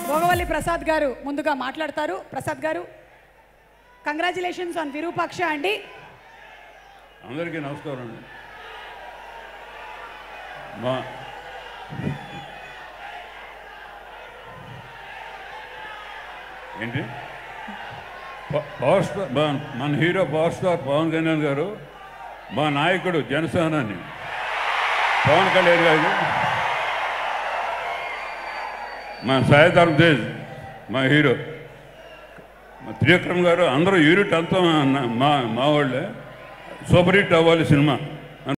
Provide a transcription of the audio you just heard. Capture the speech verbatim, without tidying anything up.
భోగవల్లి ప్రసాద్ గారు ముందుగా మాట్లాడతారు. ప్రసాద్ గారు, కంగ్రాచులేషన్స్ ఆన్ విరూపాక్ష అండి. అందరికీ నమస్కారం అండి. మా ఏంటి పవర్ స్టార్ మన hero power star Pawan Kalyan గారు, మా నాయకుడు జనసేనాని పవన్ కళ్యాణ్ గారు, మా సాయి ధరమ్ తేజ్ మా హీరో, మా త్రివిక్రమ్ గారు, అందరూ యూనిట్ అంతా మా మా వాళ్ళే. సూపర్ హిట్ అవ్వాలి సినిమా.